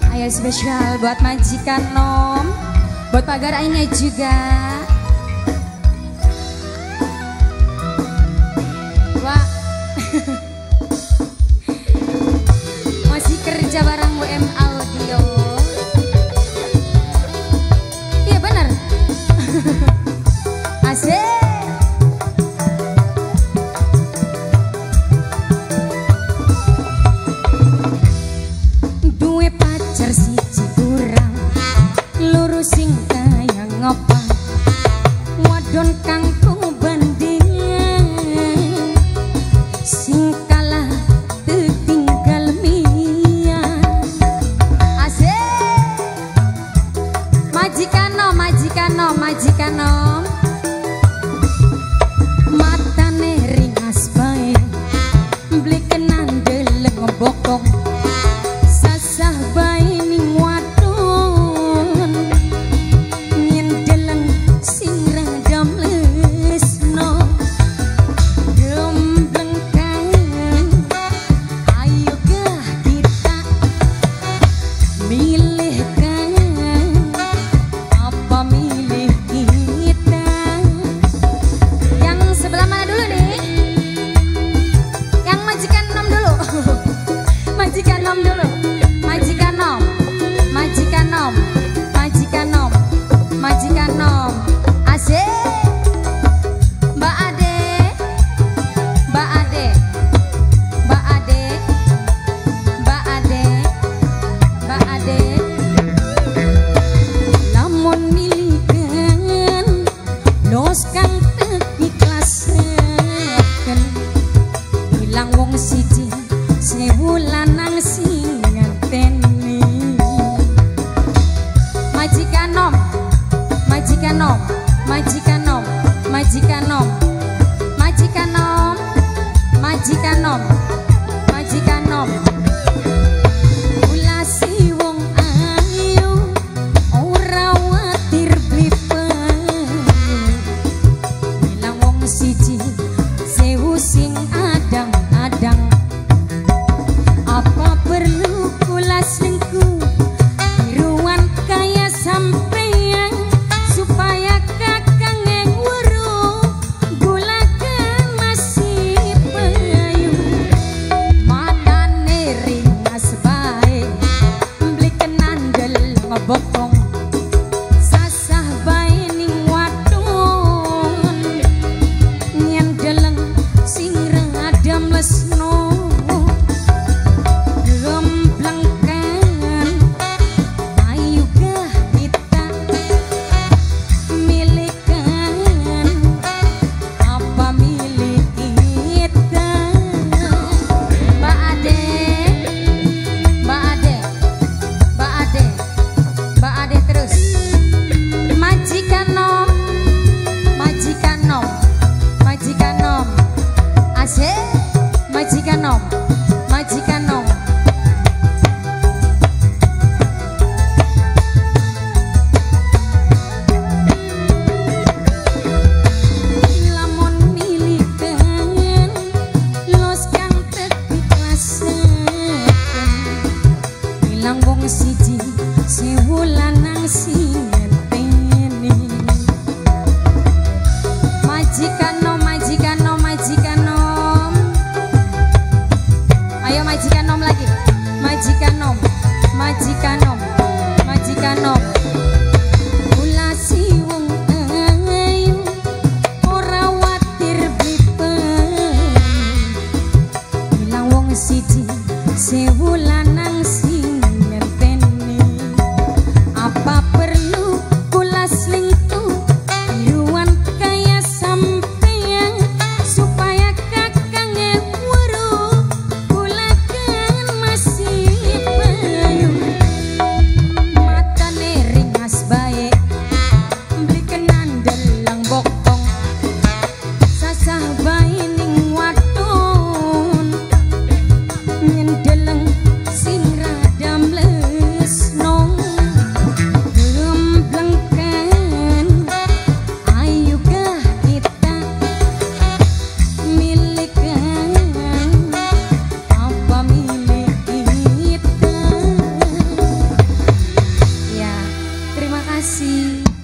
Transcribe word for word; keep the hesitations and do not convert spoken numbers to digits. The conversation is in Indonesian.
Ayo spesial buat majikan Nom, buat pagar lainnya juga. Wah, masih kerja bareng W M Audio. Iya bener. Asik. Sing kaya ngopang wadon kangkung bandingan sing kalah tertinggal mian. Asik. Majikan Nom, majikan Nom, majikan Nom, matane ringas bae beli kenan deleng bokong sasah bae ning majikan Nom dulu, majikan Nom, majikan Nom, majikan Nom, majikan Nom. Asik. Mbak Ade, Mbak Ade, Mbak Ade, Mbak Ade, Mbak Ade. Lamun milikan los kang diklasaken ilang wong siji sewu lanang sing ngateni. Majikan Nom, majikan Nom, majikan Nom, majikan Nom, majikan Nom, majikan Nom, majikan Nom. Ulasi wong ayu ora watir blipen ilang wong siji sewu sing adang-adang. Apa perlu kula selingkuh biruan kaya sampeyan supaya kakang yang weruh gulakan masih payu matane ringas bae beli kenan deleng bokong sasah bae ning wadon nyen deleng sing radam lesno. Majikan Nom, majikan Nom. Lamun milikan los kang diklasaken ilang wong siji sewu lanang sing ngenteni. Majikan Nom, majikan Nom, majikan Nom. Ayo majikan Nom lagi, majikan Nom, majikan Nom, majikan Nom. Ulasi wong ayu ora watir blipen ilang wong siji sewu lanang sing ngenteni. Apa perlu kasih.